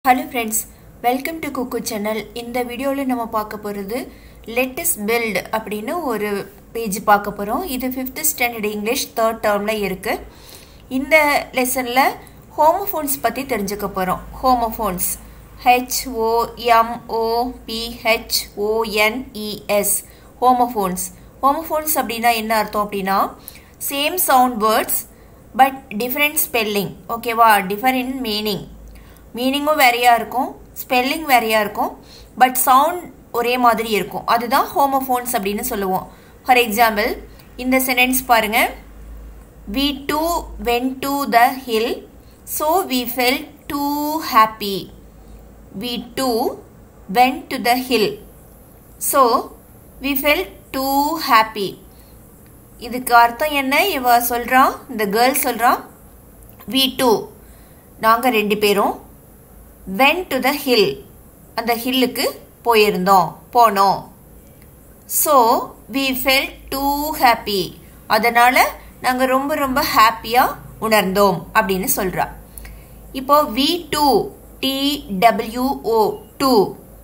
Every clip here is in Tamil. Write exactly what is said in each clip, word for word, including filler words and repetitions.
Hello friends, welcome to Cuckoo channel. இந்த வீடியோல நம்ம பார்க்க போறது let us build அப்படின ஒரு பேஜ் பார்க்க போறோம். இது fifth standard English third termல இருக்கு. இந்த லெசன்ல homophones பத்தி தெரிஞ்சுக்க போறோம். Homophones H O M O P H O N E S homophones. Homophones அப்படினா என்ன அர்த்தம் அப்படினா same sound words but different spelling. ஓகேவா? different meaning. Meaning வேறையா இருக்கும், spelling வேறையா இருக்கும், but sound ஒரே மாதிரி இருக்கும். அதுதான் homophones அப்படினு சொல்லுவோம். For example, இந்த sentence பாருங்க. We too went to the hill, so we felt too happy. We too went to the hill, so we felt too happy. இதுக்கு அர்த்தம் என்ன? இவ சொல்றான், இந்த girl சொல்றான், we too நாங்க ரெண்டு பேரும் went to the hill அந்த ஹில்லுக்கு போயிருந்தோம் போனோம் so we felt too happy அதனால நாங்க ரொம்ப ரொம்ப ஹாப்பியா உணர்ந்தோம் அப்படினு சொல்றா. இப்போ we too T W O two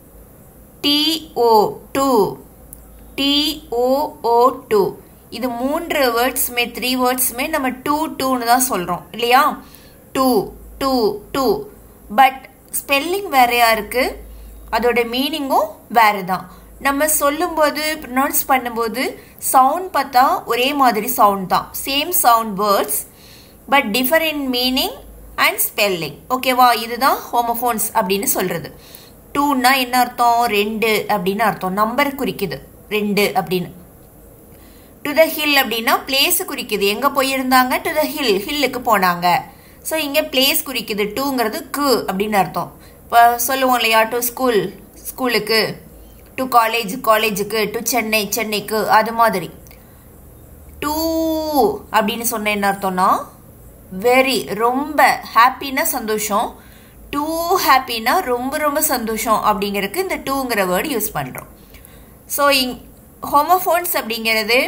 T O two T O O two இது மூன்று வேர்ட்ஸ்மே த்ரீ வேர்ட்ஸ்மே நம்ம two two னு தான் சொல்றோம் இல்லையா? two two two but spelling வேறையா இருக்கு, அதோட மீனிங்கும் வேறதான். நம்ம சொல்லும்போது ப்ரொனவுன்ஸ் பண்ணும்போது சவுண்ட் பார்த்தா ஒரே மாதிரி சவுண்ட் தான், same sound words but different meaning and spelling. ஓகேவா? இதுதான் ஹோமோஃபோன்ஸ் அப்படின்னு சொல்றது. டூன்னா என்ன அர்த்தம்? ரெண்டு அப்படின்னு அர்த்தம், நம்பர் குறிக்குது ரெண்டு அப்படின்னு. டு த ஹில் அப்படின்னா பிளேஸ் குறிக்குது, எங்க போயிருந்தாங்க? டு த ஹில், ஹில்லுக்கு போனாங்க. ஸோ இங்கே பிளேஸ் குறிக்குது, டூங்கிறது கு அப்படின்னு அர்த்தம். இப்போ சொல்லுவோம் இல்லையா, டு ஸ்கூல் ஸ்கூலுக்கு, டு காலேஜ் காலேஜுக்கு, டு சென்னை சென்னைக்கு, அது மாதிரி. டூ அப்படின்னு சொன்ன என்ன அர்த்தம்னா வெரி ரொம்ப, ஹாப்பினா சந்தோஷம், டூ ஹாப்பினா ரொம்ப ரொம்ப சந்தோஷம் அப்படிங்கிறதுக்கு இந்த டூங்கிற வேர்டு யூஸ் பண்ணுறோம். ஸோ இங் ஹோமோஃபோன்ஸ் அப்படிங்கிறது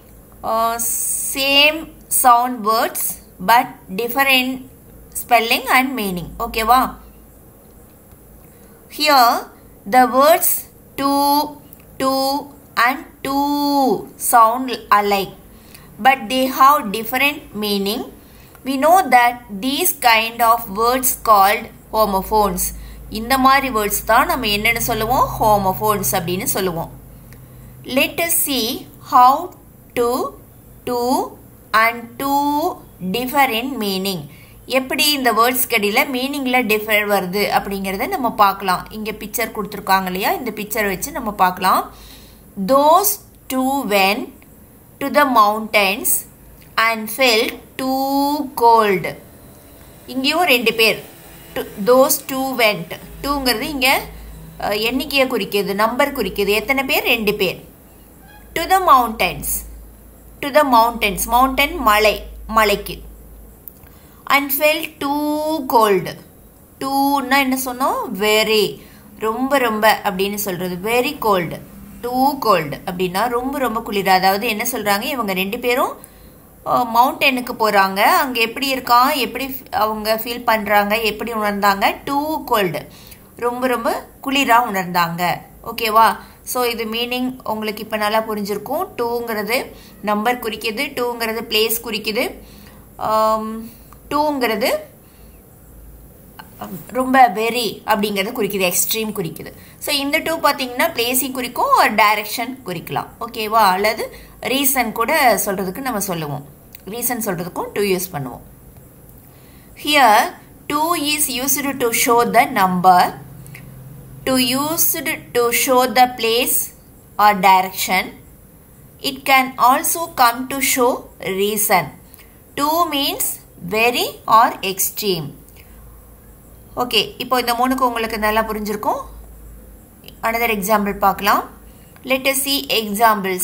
same sound words but different spelling and meaning. Okay va? Here the words two, two and two sound alike but they have different meaning. We know that these kind of words called homophones. இந்த மாதிரி words தான் நம்ம என்னன்னு சொல்லுவோம்? homophones அப்படினு சொல்லுவோம். Let us see how to two and two different meaning எப்படி இந்த வேர்ட்ஸ் கடியில மீனிங்ல டிஃபர் வருது அப்படிங்கறத நம்ம பார்க்கலாம். இங்க பிக்சர் கொடுத்திருக்காங்க இல்லையா, இந்த பிக்சர் வச்சு நம்ம பார்க்கலாம். Those two went to the mountains and felt too cold. இங்கேயும் ரெண்டு பேர், those two went, டூங்கிறது இங்க எண்ணிக்கையை குறிக்குது, நம்பர் குறிக்குது. எத்தனை பேர்? ரெண்டு பேர். To the mountains, to the mountains, mountain மலை, மலைக்கு. and felt too cold. டூன்னா என்ன சொன்னோம்? வெரி, ரொம்ப ரொம்ப அப்படின்னு சொல்றது. வெரி கோல்டு, டூ கோல்டு அப்படின்னா ரொம்ப ரொம்ப குளிர். அதாவது என்ன சொல்றாங்க, இவங்க ரெண்டு பேரும் மவுண்டனுக்கு போறாங்க, அங்க எப்படி இருக்கான், எப்படி அவங்க ஃபீல் பண்றாங்க, எப்படி உணர்ந்தாங்க? டூ கோல்டு, ரொம்ப ரொம்ப குளிரா உணர்ந்தாங்க. ஓகேவா? ஸோ இது மீனிங் உங்களுக்கு இப்போ நல்லா புரிஞ்சிருக்கும். டூங்கிறது நம்பர் குறிக்குது, டூங்கிறது பிளேஸ் குறிக்குது, டூங்கிறது ரொம்ப வெரி அப்படிங்கிறது குறிக்குது, எக்ஸ்ட்ரீம் குறிக்குது. ஸோ இந்த டூ பார்த்தீங்கன்னா பிளேஸையும் குறிக்கும், ஒரு டைரக்ஷன் குறிக்கலாம். ஓகேவா? அல்லது ரீசன் கூட சொல்றதுக்கு நம்ம சொல்லுவோம், ரீசன் சொல்றதுக்கும் டூ யூஸ் பண்ணுவோம். Here two is used to show the number, to used to show the place or direction. It can also come to show reason. Two means very or extreme. Okay, இப்போ இந்த மூணுக்கு உங்களுக்கு நல்லா புரிஞ்சிருக்கும். Another example பார்க்கலாம். Let us see examples.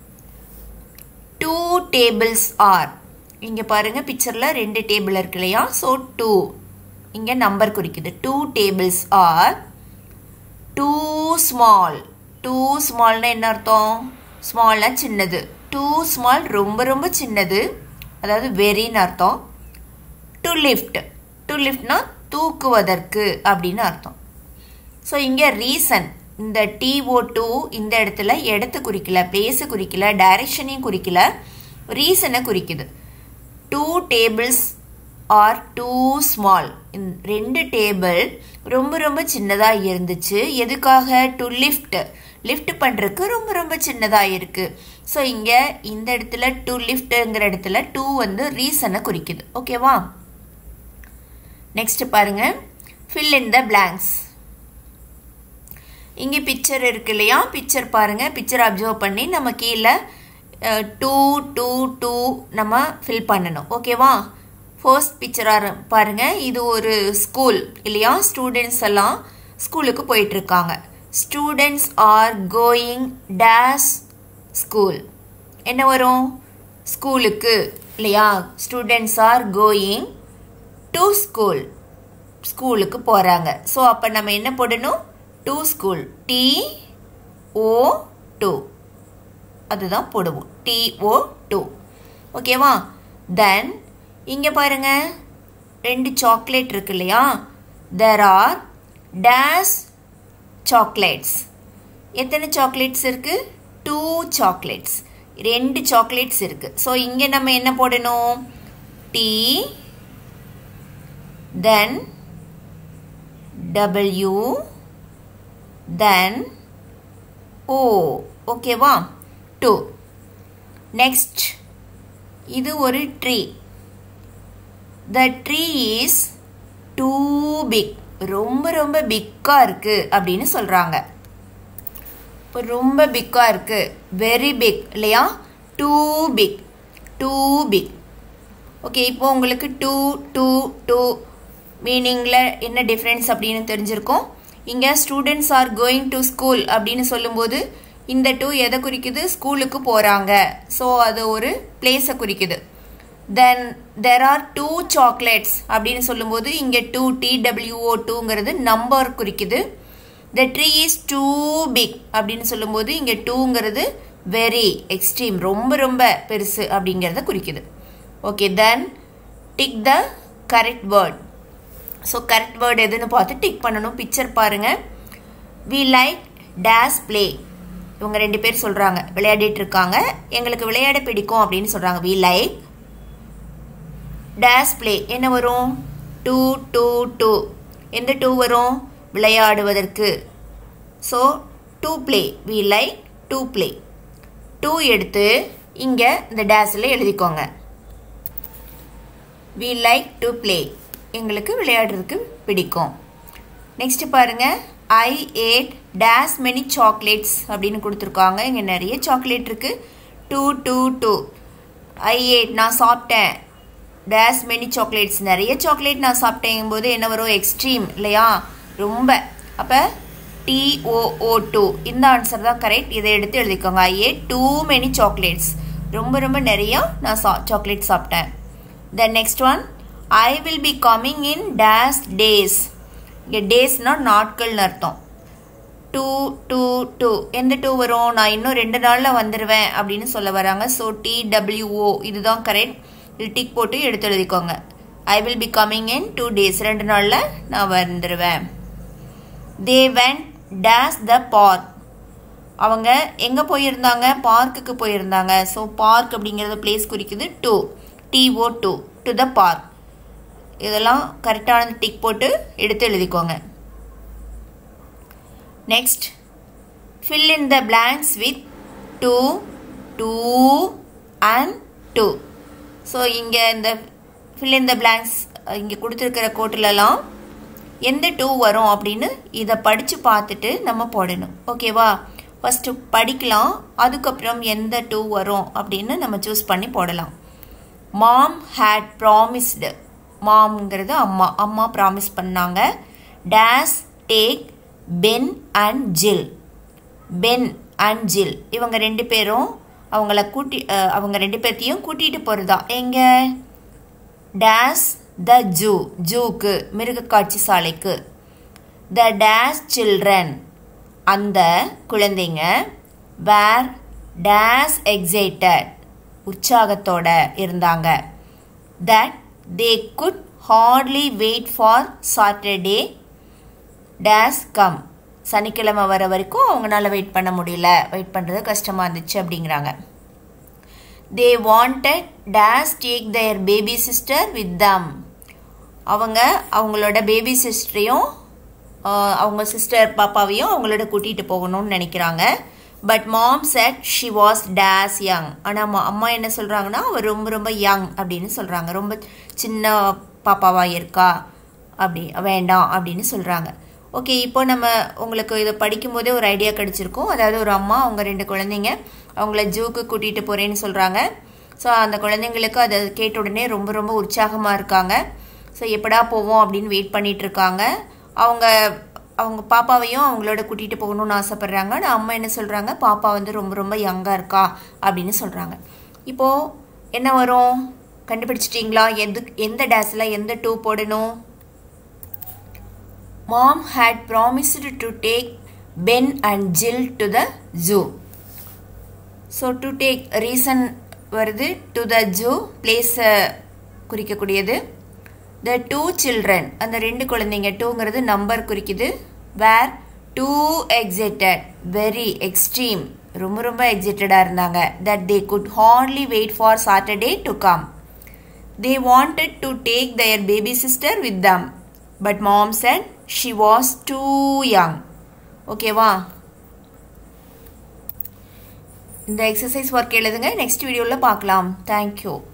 Two tables are. இங்க பாருங்க பிக்சர்ல ரெண்டு டேபிள் இருக்கு இல்லையா? So two இங்க நம்பர் குறிக்குது. Two tables are too small. too small னா என்ன அர்த்தம்? ஸ்மால்னா சின்னது. too small ரொம்ப ரொம்ப சின்னது, அதாவது வெரின்னு அர்த்தம். to lift, to lift னா தூக்குவதற்கு அப்படின்னு அர்த்தம். ஸோ இங்கே ரீசன் இந்த டி ஓ டூ இந்த இடத்துல இடத்து குறிக்கல, பிளேஸு குறிக்கல, டைரக்ஷனையும் குறிக்கல, ரீசனை குறிக்குது. Two tables are too small. ரெண்டு டேபிள் ரொம்ப ரொம்ப சின்னதாக இருந்துச்சு. எதுக்காக? டு லிஃப்ட், லிஃப்ட் பண்ணுறதுக்கு ரொம்ப ரொம்ப சின்னதாக இருக்குது. ஸோ இங்கே இந்த இடத்துல டு லிஃப்ட்டுங்கிற இடத்துல டூ வந்து ரீசனை குறிக்குது. ஓகேவா? நெக்ஸ்ட் பாருங்க, ஃபில் இன் த பிளாங்க்ஸ். இங்கே பிக்சர் இருக்கு இல்லையா? பிக்சர் பாருங்க, பிக்சர் அப்சர்வ் பண்ணி நம்ம கீழே டூ டூ டூ நம்ம ஃபில் பண்ணணும். ஓகேவா? ஃபர்ஸ்ட் பிக்சராக பாருங்க, இது ஒரு ஸ்கூல் இல்லையா? ஸ்டூடெண்ட்ஸ் எல்லாம் ஸ்கூலுக்கு போயிட்டு இருக்காங்க. Students are going dash school. என்ன வரும்? ஸ்கூலுக்கு இல்லையா? Students are going to school. ஸ்கூலுக்கு போகிறாங்க. ஸோ அப்போ நம்ம என்ன போடணும்? To school, T O to, அதுதான் போடுவோம், டி ஓ டூ. ஓகேவா? தென் இங்கே பாருங்க, ரெண்டு சாக்லேட் இருக்கு இல்லையா? There are dash chocolates. எத்தனை சாக்லேட்ஸ் இருக்கு? டூ சாக்லேட்ஸ், ரெண்டு சாக்லேட்ஸ் இருக்கு. ஸோ இங்கே நம்ம என்ன போடணும்? T then W then O. ஓகேவா? டூ. நெக்ஸ்ட் இது ஒரு tree. The tree is too big. ரொம்ப ரொம்ப பிக்கா இருக்கு அப்படின்னு சொல்றாங்க. இப்போ ரொம்ப பிக்கா இருக்கு, வெரி பிக் இல்லையா? Too big, too big. Okay, இப்போ உங்களுக்கு டூ டூ டூ மீனிங்ல என்ன டிஃப்ரென்ஸ் அப்படின்னு தெரிஞ்சிருக்கும். இங்கே students are going to school அப்படின்னு சொல்லும்போது இந்த டூ எதை குறிக்குது? ஸ்கூலுக்கு போகிறாங்க. ஸோ அது ஒரு பிளேஸை குறிக்குது. Then there are two chocolates அப்படின்னு சொல்லும்போது இங்கே டூ டிடபிள்யூஓ டூங்கிறது நம்பர் குறிக்குது. The tree is too big அப்படின்னு சொல்லும்போது இங்கே டூங்கிறது வெரி, எக்ஸ்ட்ரீம், ரொம்ப ரொம்ப பெருசு அப்படிங்கிறத குறிக்குது. Okay, then tick the correct word. So correct word எதுன்னு பார்த்து டிக் பண்ணணும். பிக்சர் பாருங்க. We like dash play. இவங்க ரெண்டு பேர் சொல்கிறாங்க, விளையாடிட்டு இருக்காங்க, எங்களுக்கு விளையாட பிடிக்கும் அப்படின்னு சொல்கிறாங்க. We like dash play. என்ன வரும்? To two too. எந்த டூ வரும்? விளையாடுவதற்கு. So to play, we like to play. To எடுத்து இங்கே இந்த டேஷில் எழுதிக்கோங்க. வி லைக் டு பிளே, எங்களுக்கு விளையாடுறதுக்கு பிடிக்கும். நெக்ஸ்ட் பாருங்க, I ate dash many chocolates அப்படின்னு கொடுத்துருக்காங்க. இங்கே நிறைய சாக்லேட் இருக்கு. To two too. I ate, நான் சாப்பிட்டேன். டேஷ் மெனி சாக்லேட்ஸ், நிறைய சாக்லேட் நான் சாப்பிட்டேங்கும் போது என்ன வரும்? எக்ஸ்ட்ரீம் இல்லையா? ரொம்ப. அப்போ டி ஓ ஓ டூ, இந்த ஆன்சர் தான் கரெக்ட். இதை எடுத்து எழுதிக்கோங்க. I ate too many chocolates, ரொம்ப ரொம்ப நிறைய நான் சா சாக்லேட் சாப்பிட்டேன். Then next one, I will be coming in dash days. இங்கே டேஸ்னா நாட்கள்னு அர்த்தம். To two too. எந்த டூ வரும்? நான் இன்னும் ரெண்டு நாளில் வந்துடுவேன் அப்படின்னு சொல்ல வராங்க. ஸோ டி டபிள்யூஓ, இதுதான் கரெக்ட். இது டிக் போட்டு எடுத்து எழுதிக்கோங்க. I will be coming in two days, ரெண்டு நாளில் நான் வந்துடுவேன். They went dash the park. அவங்க எங்கே போயிருந்தாங்க? பார்க்குக்கு போயிருந்தாங்க. ஸோ பார்க் அப்படிங்கிறத பிளேஸ் குறிக்குது. To, T O to, to the park. இதெல்லாம் கரெக்டான டிக் போட்டு எடுத்து எழுதிக்கோங்க. Next, fill in the blanks with two, two and two. So இங்கே இந்த fill in the blanks இங்கே கொடுத்துருக்கிற கோட்டிலலாம் எந்த டூ வரும் அப்படின்னு இதை படித்து பார்த்துட்டு நம்ம போடணும். ஓகேவா? ஃபஸ்ட்டு படிக்கலாம், அதுக்கப்புறம் எந்த டூ வரும் அப்படின்னு நம்ம சூஸ் பண்ணி போடலாம். மாம் had promised. மாம்ங்கிறது அம்மா, அம்மா ப்ராமிஸ் பண்ணாங்க. Dash take Ben and Jill. Ben and Jill இவங்க ரெண்டு பேரும் அவங்கள கூட்டி அவங்க ரெண்டு பேர்த்தையும் கூட்டிகிட்டு போகிறதா. எங்க? டேஷ் த ஜூ, ஜூக்கு, மிருக காட்சி சாலைக்கு. த டேஷ் சில்ட்ரன், அந்த குழந்தைங்க. வேர் டேஷ் எக்ஸைட்டட், உற்சாகத்தோட இருந்தாங்க. That they could hardly wait for Saturday dash come. சனிக்கிழமை வர வரைக்கும் அவங்களால வெயிட் பண்ண முடியல, வெயிட் பண்ணுறது கஷ்டமாக இருந்துச்சு அப்படிங்கிறாங்க. They wanted dash take their baby sister with them. அவங்க அவங்களோட பேபி சிஸ்டரையும் அவங்க சிஸ்டர் பாப்பாவையும் அவங்களோட கூட்டிகிட்டு போகணும்னு நினைக்கிறாங்க. But mom said she was dash young. ஆனால் அம்மா என்ன சொல்கிறாங்கன்னா அவர் ரொம்ப ரொம்ப யங் அப்படின்னு சொல்கிறாங்க, ரொம்ப சின்ன பாப்பாவாக இருக்கா, அப்படி வேண்டாம் அப்படின்னு சொல்கிறாங்க. ஓகே, இப்போ நம்ம உங்களுக்கு இதை படிக்கும்போதே ஒரு ஐடியா கிடச்சிருக்கும். அதாவது ஒரு அம்மா அவங்க ரெண்டு குழந்தைங்க அவங்கள ஜூக்கு கூட்டிகிட்டு போகிறேன்னு சொல்கிறாங்க. ஸோ அந்த குழந்தைங்களுக்கு அதை கேட்ட உடனே ரொம்ப ரொம்ப உற்சாகமாக இருக்காங்க. ஸோ எப்படா போவோம் அப்படின்னு வெயிட் பண்ணிகிட்டு இருக்காங்க. அவங்க அவங்க பாப்பாவையும் அவங்களோட கூட்டிகிட்டு போகணும்னு ஆசைப்பட்றாங்க. ஆனால் அம்மா என்ன சொல்கிறாங்க, பாப்பா வந்து ரொம்ப ரொம்ப யங்காக இருக்கா அப்படின்னு சொல்கிறாங்க. இப்போது என்ன வரும் கண்டுபிடிச்சிட்டிங்களா? எது எந்த டேஸில் எந்த டூ போடணும்? Mom had promised to take Ben and Jill to the zoo. So to take reason வருது, to the zoo place குறிக்கக்கூடியது. The two children, அந்த ரெண்டு குழந்தைங்க, டூங்கிறது நம்பர் குறிக்குது. were too excited, very extreme, ரொம்ப ரொம்ப எக்ஸைட்டடாக இருந்தாங்க. that they could hardly wait for Saturday to come. They wanted to take their baby sister with them, but mom said she was too young. ஓகேவா? இந்த எக்ஸசைஸ் ஒர்க் எழுதுங்க. நெக்ஸ்ட் வீடியோவில் பார்க்கலாம். தேங்க்யூ.